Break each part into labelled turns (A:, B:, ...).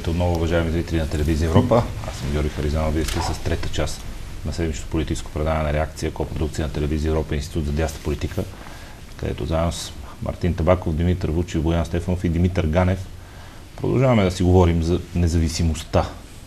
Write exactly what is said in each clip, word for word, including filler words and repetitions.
A: Здравейте отново, уважаеми зрители на телевизия Европа. Аз съм Георги Харизанов, вие сте с трета част на седмичното политическо предаване на Реакция, копродукция на телевизия Европа, Институт за дясна политика, където заедно с Мартин Табаков, Димитър Вучев, Боян Стефанов и Димитър Ганев продължаваме да си говорим за независимостта.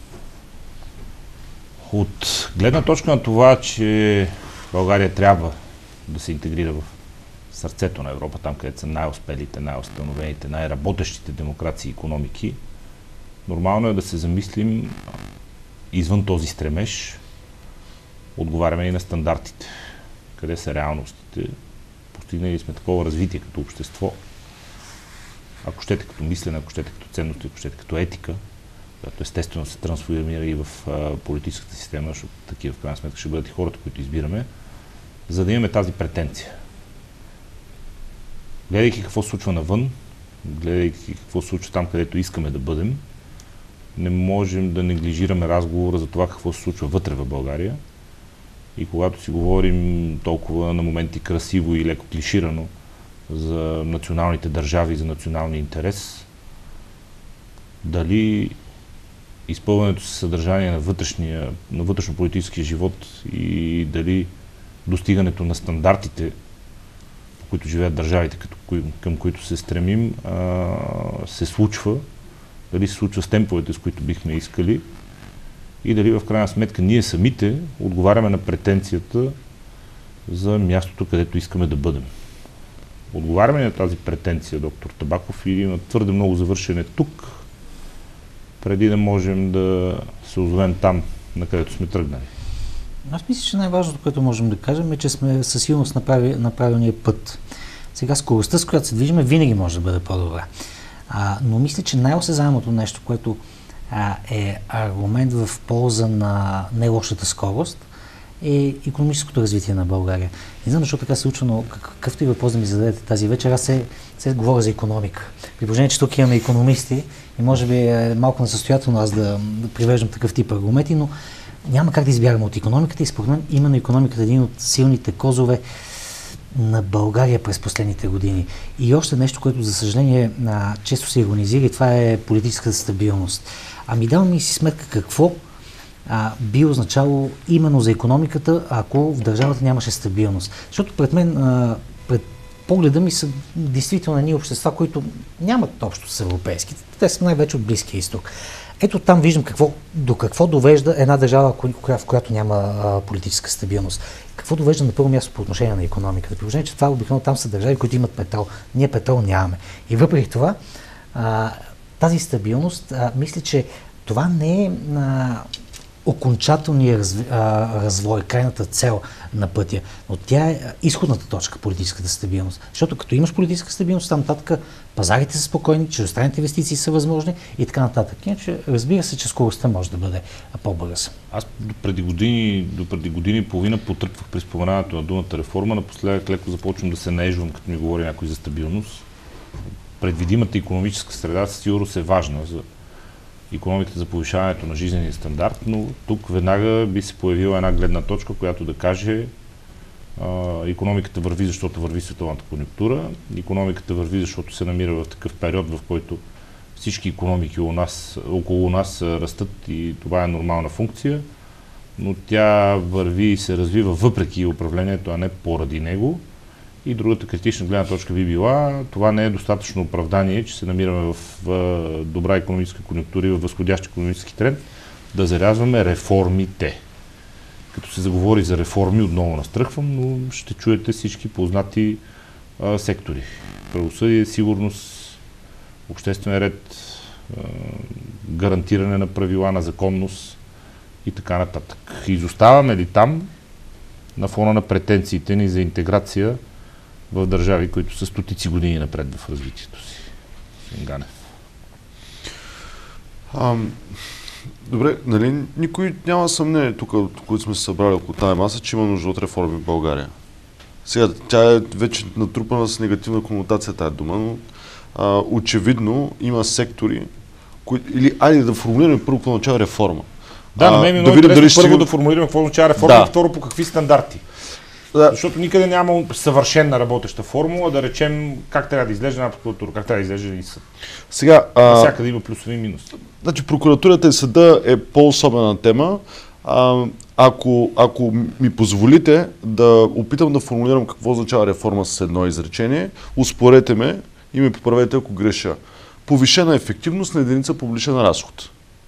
A: От гледна точка на това, че България трябва да се интегрира в сърцето на Европа, там където са най-успелите, най-установените, най-работещите демокрации и икономики, нормално е да се замислим извън този стремеж, отговаряме и на стандартите. Къде са реалностите? Постигнали сме такова развитие като общество, ако щете като мислене, ако щете като ценности, ако щете като етика, която естествено се трансформира и в а, политическата система, защото такива в крайна сметка ще бъдат и хората, които избираме, за да имаме тази претенция. Гледайки какво се случва навън, гледайки какво се случва там, където искаме да бъдем, не можем да неглижираме разговора за това какво се случва вътре в България. И когато си говорим толкова на моменти красиво и леко клиширано за националните държави, за националния интерес, дали изпълнението със съдържание на, вътрешния, на вътрешно-политическия живот и дали достигането на стандартите, по които живеят държавите, към които се стремим, се случва, дали се случва с темповете, с които бихме искали, и дали в крайна сметка ние самите отговаряме на претенцията за мястото, където искаме да бъдем. Отговаряме на тази претенция, доктор Табаков, или има твърде много завършене тук, преди да можем да се озовем там, на където сме тръгнали?
B: Аз мисля, че най-важното, което можем да кажем, е, че сме със сигурност на, прави, на правилния път. Сега скоростта, с която се движиме, винаги може да бъде по-добра. А, но мисля, че най-осезаемото нещо, което а, е аргумент в полза на не-лошата скорост, е икономическото развитие на България. Не знам защо така се случва, но какъвто и въпрос да ми зададете тази вечер, аз се, се говоря за икономика. При положение, че тук имаме икономисти и може би е малко несъстоятелно аз да, да привеждам такъв тип аргументи, но няма как да избягаме от икономиката и според мен именно икономиката е един от силните козове на България през последните години. И още нещо, което за съжаление често се иронизира, и това е политическата стабилност. Ами давам ми си сметка какво а, би означало именно за икономиката, ако в държавата нямаше стабилност. Защото пред мен, а, пред погледа ми са действително едни общества, които нямат общо с европейските. Те са най-вече от Близкия изток. Ето там виждам какво, до какво довежда една държава, в която няма а, политическа стабилност. Какво довежда на първо място по отношение на икономиката. При положение, че това обикновено там са държави, които имат петрол. Ние петрол нямаме. И въпреки това, а, тази стабилност, а, мисля, че това не е а, окончателният разв... а, развой, крайната цел на пътя, но тя е изходната точка, политическата стабилност. Защото като имаш политическа стабилност, там нататък пазарите са спокойни, чуждестранните инвестиции са възможни и така нататък. Иначе разбира се, че скоростта може да бъде по-бърза.
A: Аз до преди години, до преди години и половина потърпвах при споменаването на думата реформа, напоследък леко започвам да се наежвам, като ми говори някой за стабилност. Предвидимата икономическа среда със сигурност е важна за икономиката, за повишаването на жизнения стандарт, но тук веднага би се появила една гледна точка, която да каже а, икономиката върви, защото върви световната конюнктура, икономиката върви, защото се намира в такъв период, в който всички икономики у нас, около нас растат и това е нормална функция, но тя върви и се развива въпреки управлението, а не поради него. И другата критична гледна точка би била, това не е достатъчно оправдание, че се намираме в, в добра икономическа конюнктура и в възходящ икономически тренд, да зарязваме реформите. Като се заговори за реформи, отново настръхвам, но ще чуете всички познати а, сектори. Правосъдие, сигурност, обществен ред, а, гарантиране на правила, на законност и така нататък. Изоставаме ли там на фона на претенциите ни за интеграция в държави, които са стотици години напред в развитието си? Ганев.
C: А, добре, нали, никой няма съмнение тук, които сме се събрали около тази маса, че има нужда от реформи в България. Сега, тя е вече натрупана с негативна конотация тази дума, но а, очевидно има сектори, които, или айде да формулираме първо какво означава реформа.
A: Да, на мен ми е много
C: да
A: интересно
C: дали
A: първо
C: ще...
A: да формулираме какво означава реформа, да. И второ по какви стандарти.
C: Да.
A: Защото никъде няма съвършена работеща формула, да речем как трябва да изглежда една прокуратура, как трябва да изглежда един съд.
C: Сега, а...
A: Всякъде има плюсови и минуси.
C: Значи прокуратурата и съда е по-особена тема. А, ако, ако ми позволите да опитам да формулирам какво означава реформа с едно изречение, успорете ме и ме поправете, ако греша. Повишена ефективност на единица публичен разход.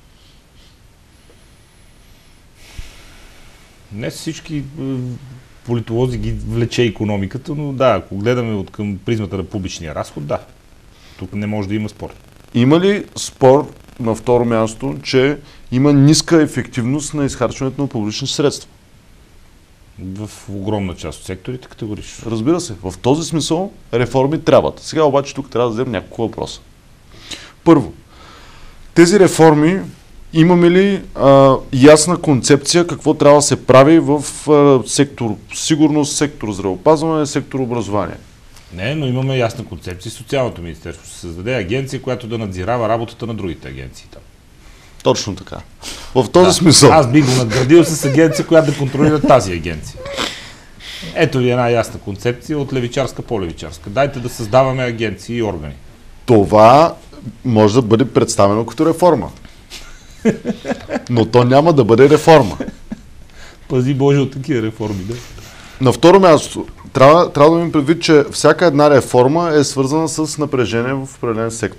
A: Не всички политолози ги влече икономиката, но да, ако гледаме от към призмата на публичния разход, да. Тук не може да има спор.
C: Има ли спор на второ място, че има ниска ефективност на изхарчването на публични средства?
A: В огромна част от секторите категорично.
C: Разбира се, в този смисъл реформи трябват. Сега обаче тук трябва да зададем няколко въпроса. Първо, тези реформи имаме ли а, ясна концепция какво трябва да се прави в а, сектор сигурност, сектор здравеопазване, сектор образование?
A: Не, но имаме ясна концепция. Социалното министерство ще създаде агенция, която да надзирава работата на другите агенции там.
C: Точно така. В този
A: да.
C: смисъл.
A: Аз би го надградил с агенция, която да контролира тази агенция. Ето ви една ясна концепция от левичарска по-левичарска. Дайте да създаваме агенции и органи.
C: Това може да бъде представено като реформа. Но то няма да бъде реформа.
A: Пази Боже от такива реформи, да.
C: На второ място, трябва, трябва да имам предвид, че всяка една реформа е свързана с напрежение в определен сектор.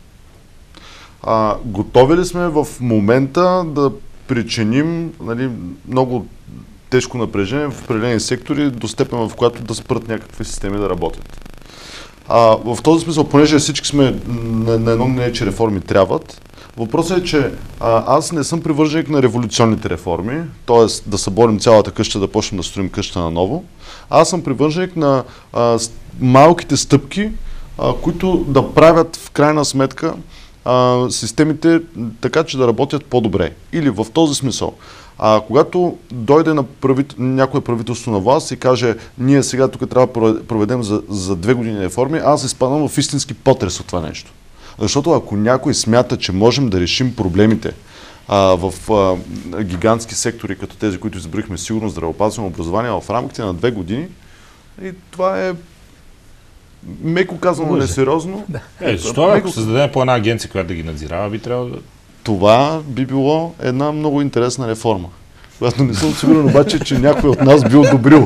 C: А, готови ли сме в момента да причиним, нали, много тежко напрежение в определени сектори до степен, в която да спрат някакви системи да работят? А, в този смисъл, понеже всички сме на, на едно мнение, че реформи трябват, въпросът е, че а, аз не съм привърженик на революционните реформи, т.е. да съборим цялата къща, да почнем да строим къща наново. Аз съм привърженик на а, малките стъпки, а, които да правят в крайна сметка а, системите така, че да работят по-добре. Или в този смисъл. А когато дойде на правит... някое правителство на власт и каже, ние сега тук трябва да проведем за, за две години реформи, аз изпадам в истински потрес от това нещо. Защото ако някой смята, че можем да решим проблемите а, в а, гигантски сектори, като тези, които изброихме, сигурност, здравеопазване, образование, в рамките на две години, и това е меко казано несериозно.
A: Да. Е, защо ако създадем по една агенция, която да ги надзирава, би трябвало да...
C: Това би било една много интересна реформа, която не съм сигурен обаче, че някой от нас би одобрил.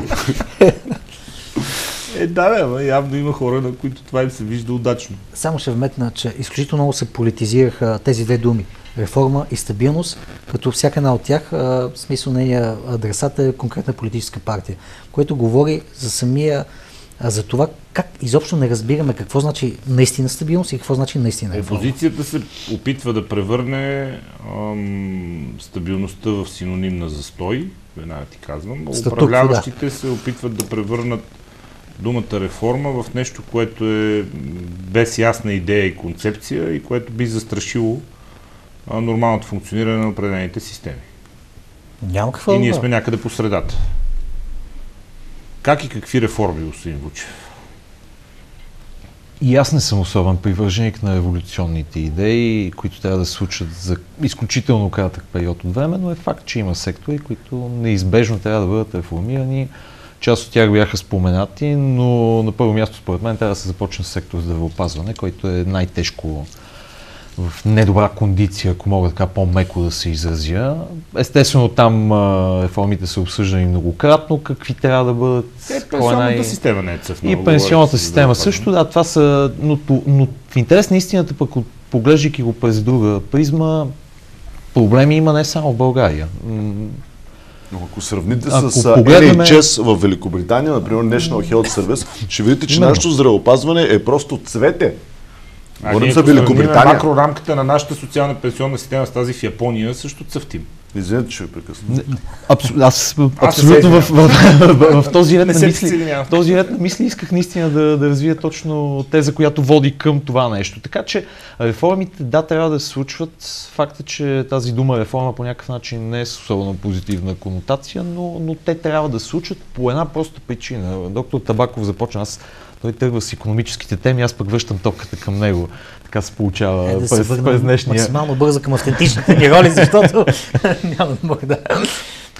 A: Е, да, бе, явно има хора, на които това им се вижда удачно.
B: Само ще вметна, че изключително много се политизираха тези две думи. Реформа и стабилност, като всяка една от тях, в смисъл нейния адресат е конкретна политическа партия, което говори за самия, за това как изобщо не разбираме какво значи наистина стабилност и какво значи наистина реформа.
A: Опозицията се опитва да превърне ам, стабилността в синоним на застой, веднага ти казвам.
B: Статук,
A: управляващите
B: да.
A: се опитват да превърнат думата реформа в нещо, което е без ясна идея и концепция и което би застрашило а, нормалното функциониране на определените системи.
B: Няма какво.
A: И ние сме някъде по средата. Как и какви реформи, господин Вучев?
D: И аз не съм особен привърженик на революционните идеи, които трябва да се случат за изключително кратък период от време, но е факт, че има сектори, които неизбежно трябва да бъдат реформирани. Част от тях бяха споменати, но на първо място според мен трябва да се започне с сектор здравеопазване, който е най-тежко в недобра кондиция, ако мога така по-меко да се изразя. Естествено там а, реформите са обсъждани многократно, какви трябва да бъдат.
A: Е, пенсионната най... система не е цъфна.
D: И пенсионната система също, да, това са, но, но в интерес на истината, пък поглеждайки го през друга призма, проблеми има не само в България.
C: Но ако сравните
D: ако
C: с
D: погледнем...
C: Ен Ейч Ес в Великобритания, например National Health Service, ще видите, че
D: Именно.
C: нашето здравеопазване е просто цвете.
A: А
C: Говорим
A: ние
C: за Великобритания.
A: Макрорамката на нашата социална пенсионна система с тази в Япония също цъфтим.
C: Извинете, че ви прекъсна.
D: Абсол... Аз,
A: Аз
D: абсолютно в, в, в, в този ред
A: Не
D: на
A: се
D: мисли,
A: присъединявам.
D: в този ред на мисли исках наистина да, да развия точно теза, която води към това нещо. Така че реформите, да, трябва да се случват. Факт е, че тази дума реформа по някакъв начин не е с особено позитивна конотация, но, но те трябва да се случват по една проста причина. Доктор Табаков започна, аз той тръгва с икономическите теми, аз пък връщам топката към него. Така се получава
B: е, да
D: през,
B: се върна
D: през днешния.
B: Максимално бързо към автентичните ни роли, защото няма да мога да...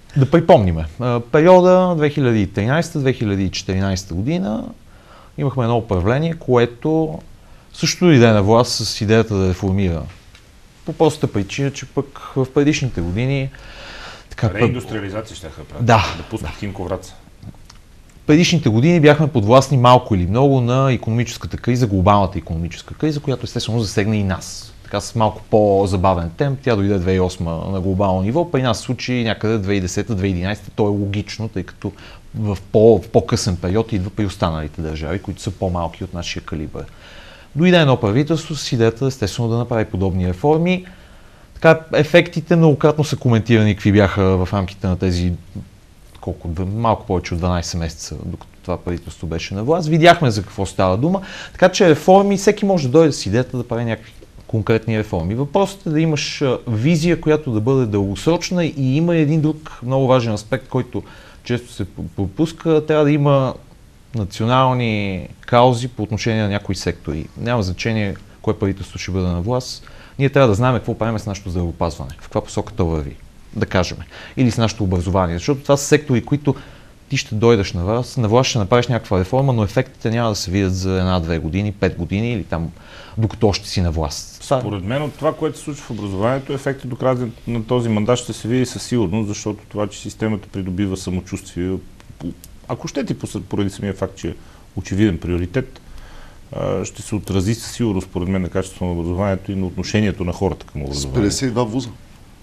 D: Да припомниме. Периода две хиляди и тринадесета - две хиляди и четиринадесета година имахме едно управление, което също дойде на власт с идеята да реформира. По простата причина, че пък в предишните години...
A: Така, реиндустриализация ще правят.
D: Да.
A: Да пуснат Химко Враца.
D: Предишните години бяхме подвластни малко или много на икономическата криза, глобалната икономическа криза, която естествено засегна и нас. Така с малко по-забавен темп. Тя дойде две хиляди и осма на глобално ниво, при нас се случи някъде две хиляди и десета - две хиляди и единадесета. То е логично, тъй като в, по, в по-късен период идва при останалите държави, които са по-малки от нашия калибър. Дойде едно правителство с идеята естествено да направи подобни реформи. Така, ефектите многократно са коментирани, какви бяха в рамките на тези колко, малко повече от дванадесет месеца, докато това правителство беше на власт. Видяхме за какво става дума. Така че реформи, всеки може да дойде с идеята да прави някакви конкретни реформи. Въпросът е да имаш визия, която да бъде дългосрочна, и има един друг много важен аспект, който често се пропуска. Трябва да има национални каузи по отношение на някои сектори. Няма значение кое правителство ще бъде на власт. Ние трябва да знаем какво правим с нашето здравеопазване, в каква посока то върви, да кажем. Или с нашето образование. Защото това са сектори, които ти ще дойдеш на власт, на власт ще направиш някаква реформа, но ефектите няма да се видят за една-две години, пет години или там, докато още си на власт.
A: Според мен от това, което се случва в образованието, ефектът до края на този мандат ще се види със сигурност, защото това, че системата придобива самочувствие, ако щете поради самия факт, че е очевиден приоритет, ще се отрази със сигурност, според мен, на качеството на образованието и на отношението на хората към образованието.
C: С петдесет и два вуза.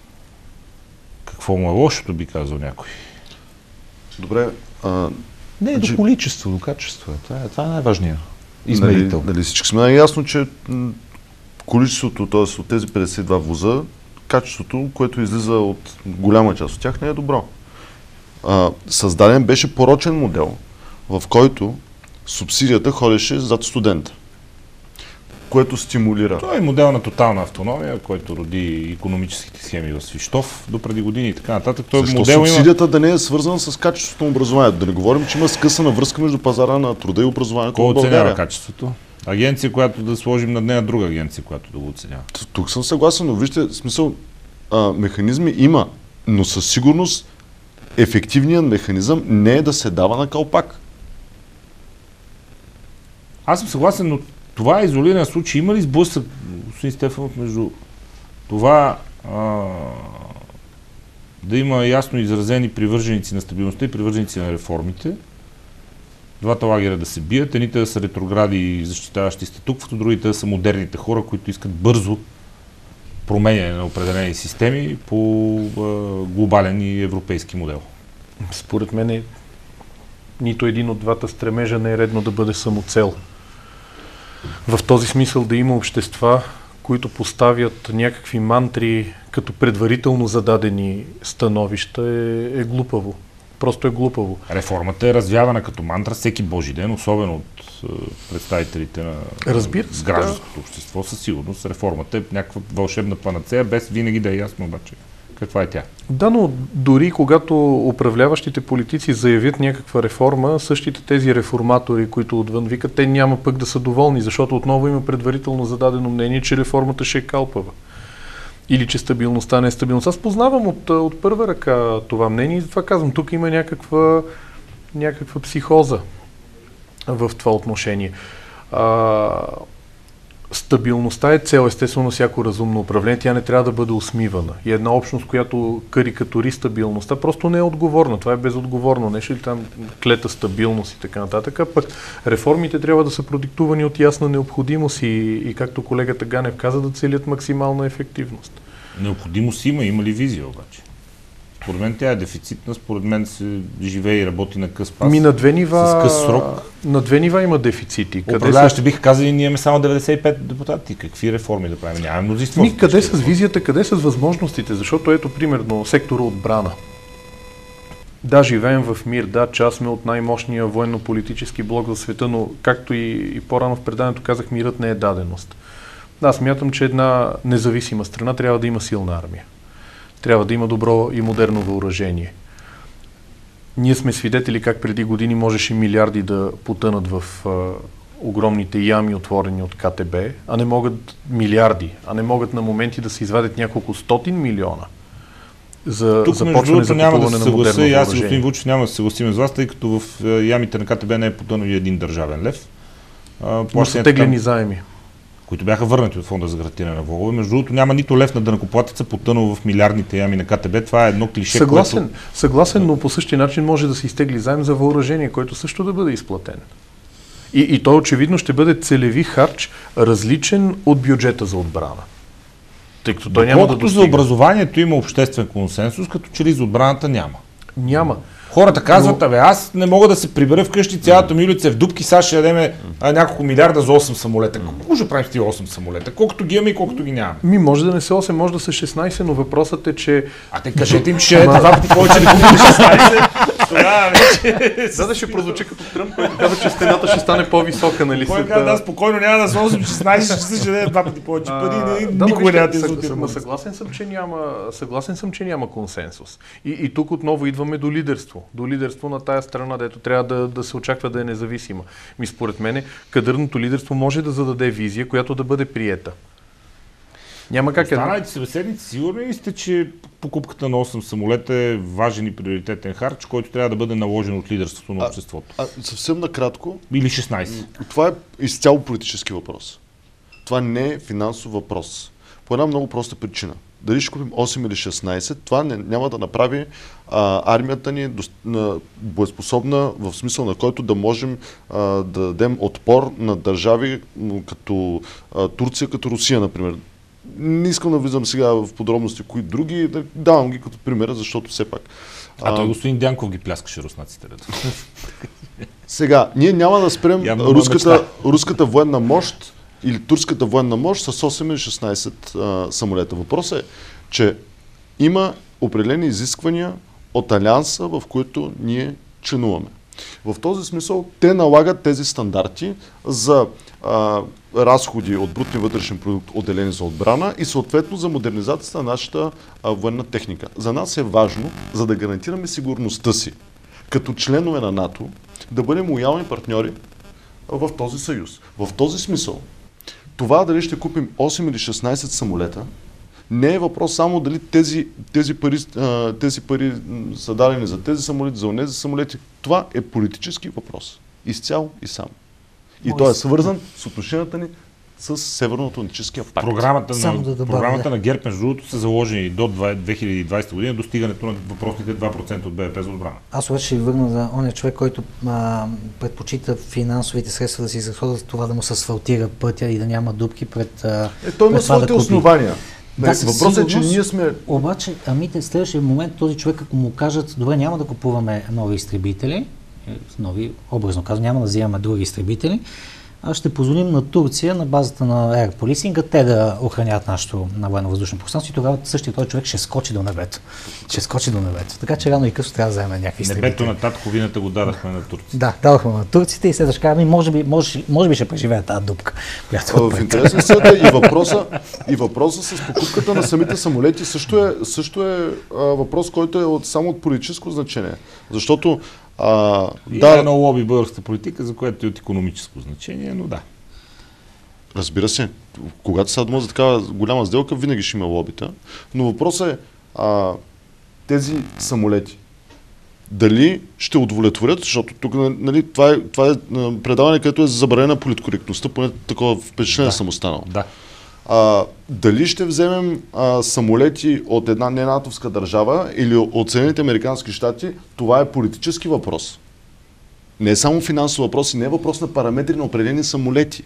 A: Какво му е лошото, би казал някой?
C: Добре. А,
D: не е до количество, до качество. Това е, това е най-важният измерител.
C: Нали, нали всички сме ясно, че м- количеството, т.е. от тези петдесет и два вуза, качеството, което излиза от голяма част от тях, не е добро. А, създаден беше порочен модел, в който субсидията ходеше зад студента, което стимулира.
A: Това е модел на тотална автономия, който роди икономическите схеми в Свищов до преди години и така нататък. Той
C: Защо
A: модел
C: субсидията
A: има...
C: да не е свързана с качеството на образованието? Да не говорим, че има скъсана връзка между пазара на труда и образованието
A: Кой
C: в България.
A: оценява качеството? Агенция, която да сложим над нея друга агенция, която да го оценява.
C: Тук съм съгласен, но вижте, смисъл, а, механизми има, но със сигурност ефективният механизъм не е да се дава на калпак.
A: Аз съм съгласен, но това е изолиран случай. Има ли сблъсък, господин Стефанов, между това а, да има ясно изразени привърженици на стабилността и привърженици на реформите, двата лагера да се бият, едните да са ретрогради, защитаващи статуквото, другите да са модерните хора, които искат бързо променяне на определени системи по а, глобален и европейски модел?
E: Според мен е, нито един от двата стремежа не е редно да бъде самоцел. В този смисъл да има общества, които поставят някакви мантри като предварително зададени становища, е, е глупаво. Просто е глупаво.
A: Реформата е развявана като мантра всеки божи ден, особено от е, представителите на
E: Разбира се,
A: гражданското
E: да.
A: общество. Със сигурност реформата е някаква вълшебна панацея, без винаги да е ясно обаче каква е тя.
E: Да, но дори когато управляващите политици заявят някаква реформа, същите тези реформатори, които отвън викат, те няма пък да са доволни, защото отново има предварително зададено мнение, че реформата ще е калпава. Или че стабилността не е стабилност. Аз познавам от, от първа ръка това мнение и затова казвам, тук има някаква, някаква психоза в това отношение. А, стабилността е цел, естествено, на всяко разумно управление. Тя не трябва да бъде усмивана. И една общност, която карикатури стабилността, просто не е отговорна. Това е безотговорно. Нещо ли там клета стабилност и така нататък. Пък реформите трябва да са продиктувани от ясна необходимост и, и както колегата Ганев каза, да целят максимална ефективност.
A: Необходимост има, има ли визия обаче? Според мен тя е дефицитна, според мен се живее и работи на къс пас.
E: Ми на две нива,
A: с къс срок.
E: На две нива има дефицити.
A: Управляващи биха казали, ние имаме само деветдесет и пет депутати. Какви реформи да правим? Нямаме мнозинство.
E: Ми, къде с визията, къде с възможностите? Защото ето, примерно, сектора отбрана. Да, живеем в мир, да, част сме от най-мощния военно-политически блок в света, но както и, и по-рано в преданието казах, мирът не е даденост. Аз смятам, че една независима страна трябва да има силна армия. Трябва да има добро и модерно въоръжение. Ние сме свидетели как преди години можеше милиарди да потънат в а, огромните ями, отворени от Ка Те Бе, а не могат милиарди, а не могат на моменти да се извадят няколко стотин милиона за
A: Тук, между
E: започване за
A: другото, няма да
E: купуване
A: се
E: на модерно
A: съглася и аз и
E: въоръжение.
A: господин Вучев няма да се съгласим с вас, тъй като в е, ямите на КТБ не е потънал и един държавен лев. А,
E: Но са
A: плащанията
E: теглени
A: там,
E: заеми.
A: които бяха върнати от фонда за гарантиране на влогове. Между другото, няма нито лев на данъкоплатеца потънал в милиардните ями на КТБ. Това е едно клише,
E: Съгласен,
A: което...
E: съгласен, но по същия начин може да се изтегли заем за въоръжение, който също да бъде изплатен. И, и той очевидно ще бъде целеви харч, различен от бюджета за отбрана. Тъй като той няма да
A: Колкото за
E: достига.
A: образованието има обществен консенсус, като че ли за отбраната няма.
E: Няма.
A: Хората казват, абе, аз не мога да се прибера вкъщи, цялата ми улица е в дупки, сега ще ядеме а, няколко милиарда за осем самолета. Какво може да правим с тия осем самолета? Колкото ги имаме и колкото ги нямаме.
E: Ми, може да не са осем, може да са шестнайсет, но въпросът е, че...
A: А те кажете им, че ще ядете два пъти повече да купите шестнайсет. Тогава вече...
E: За да ще прозвучи като Тръмп, който казва, че стената ще стане по-висока, нали?
A: Кой
E: след,
A: казва, да,
E: а,
A: спокойно няма да са осем шестнайсет, ще ще даде два пъти повече пари.
E: А,
A: не-
E: да, но
A: Никога
E: вижте,
A: няма да
E: съг-
A: излъти.
E: съг- съгласен съм, че няма, съгласен съм, че няма консенсус. И, и тук отново идваме до лидерство. До лидерство на тая страна, дето трябва да, да се очаква да е независима. Ми според мен, кадърното лидерство може да зададе визия, която да бъде приета. Няма как една.
A: Останалите събеседници, сигурни ли сте, че покупката на осем самолета е важен и приоритетен харч, който трябва да бъде наложен от лидерството на
C: А-
A: обществото?
C: А, съвсем накратко,
A: Или шестнайсет?
C: това е изцяло политически въпрос. Това не е финансов въпрос. По една много проста причина. Дали ще купим осем или шестнайсет, това не, няма да направи а, армията ни дост, на, боеспособна, в смисъл на който да можем а, да дадем отпор на държави м, като а, Турция, като Русия, например. Не искам да влизам сега в подробности кои други, да давам ги като пример, защото все пак.
A: А той господин Дянков ги пляскаше руснаците.
C: Сега, ние няма да спрем
A: Явно му е
C: руската,
A: мечта.
C: руската военна мощ или турската военна мощ с осем или шестнайсет а, самолета. Въпросът е, че има определени изисквания от алианса, в които ние членуваме. В този смисъл те налагат тези стандарти за а, разходи от брутния вътрешен продукт, отделени за отбрана и съответно за модернизацията на нашата а, военна техника. За нас е важно, за да гарантираме сигурността си, като членове на НАТО, да бъдем лоялни партньори в този съюз. В този смисъл, това дали ще купим осем или шестнайсет самолета, не е въпрос само дали тези, тези, пари, а, тези пари м, са дадени за тези самолети, за онези самолети. Това е политически въпрос. Изцяло и само. И той е свързан с отношенията ни с Северноатлантическия пакт.
A: Програмата,
B: Само
A: на,
B: да добавя,
A: програмата
B: да.
A: на ГЕРБ, между другото, са заложени до две хиляди и двайсета година достигането на въпросните два процента от БВП за отбрана.
B: Аз обаче ще ви върна за оня човек, който а, предпочита финансовите средства да се изразходят за това да му се асфалтира пътя и да няма дупки пред, а,
C: Е, той има
B: пред това
C: своите
B: да купи.
C: основания.
B: Да, със
C: Въпросът е, че
B: сигурност.
C: ние сме...
B: Обаче, ами те следващия момент този човек, ако му кажат, добре, няма да купуваме нови изтребители, е, нови, образно казвам, няма да вземаме други изтребители, а ще позволим на Турция на базата на Air Policing те да охраняват нашето на военно-въздушно пространство и тогава същия този човек ще скочи до небето. Ще скочи до небето. Така че рано и късно трябва да вземем някакви изтребители.
A: Небето на татковината го дадахме на турците.
B: Да, дадохме на турците и след ще кажем, може би, може, може би ще преживее тази дупка, която е
C: В
B: отпред.
C: интерес на света и въпроса, и въпроса с покупката на самите самолети също е, също е а, въпрос, който е от, само от политическо значение. Защото а,
A: И
C: да,
A: е едно лоби българската политика, за което е от икономическо значение, но да.
C: разбира се, когато става дума за такава голяма сделка, винаги ще има лобита. Но въпросът е а, тези самолети дали ще удовлетворят, защото тук нали, това е, това е а, предаване, където е забранена политкоректността, поне такова впечатление
A: Да.
C: съм останал.
A: Да.
C: А, дали ще вземем а, самолети от една ненатовска държава или от Съединените американски щати, това е политически въпрос. Не е само финансов въпрос и не е въпрос на параметри на определени самолети.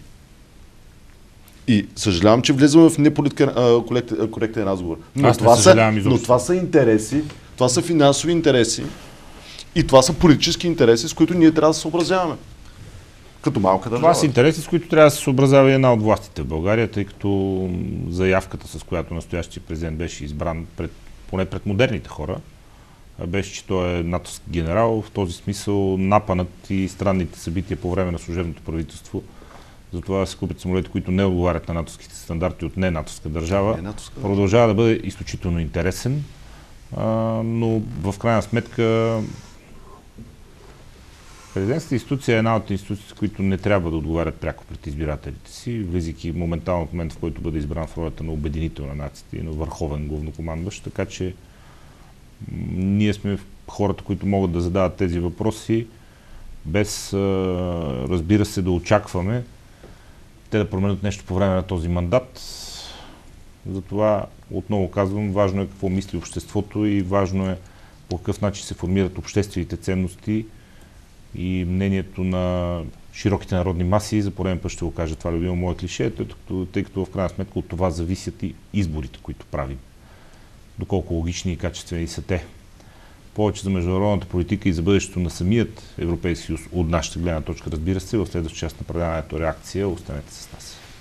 C: И съжалявам, че влизаме в некоректен разговор. Но
A: Аз не
C: това, са,
A: съжалявам изобщо.
C: но това са интереси, това са финансови интереси и това са политически интереси, с които ние трябва да се съобразяваме. Като малка държава.
A: Това са интереси, с които трябва да се съобразява и една от властите в България, тъй като м, заявката, с която настоящия президент беше избран пред, поне пред модерните хора, а беше, че той е натовски генерал. В този смисъл напанът и странните събития по време на служебното правителство, за това да се купят самолети, които не отговарят на натовските стандарти от не-натовска държава,
C: Не, натовска
A: продължава да бъде изключително интересен, а, но в крайна сметка президентската институция е една от институциите, които не трябва да отговарят пряко пред избирателите си, влизайки моментално в момента, в който бъде избран в ролята на обединител на нацията и на върховен главнокомандващ, така че Ние сме хората, които могат да задават тези въпроси, без, разбира се, да очакваме те да променят нещо по време на този мандат. Затова, отново казвам, важно е какво мисли обществото и важно е по какъв начин се формират обществените ценности и мнението на широките народни маси. За пореден път ще го кажа, това е любимо мое клише, тъй като, тъй като в крайна сметка от това зависят и изборите, които правим. Доколко логични и качествени са те. Повече за международната политика и за бъдещето на самият Европейски съюз от нашата гледна точка, разбира се, в следващата част на предаването реакция. Останете с нас.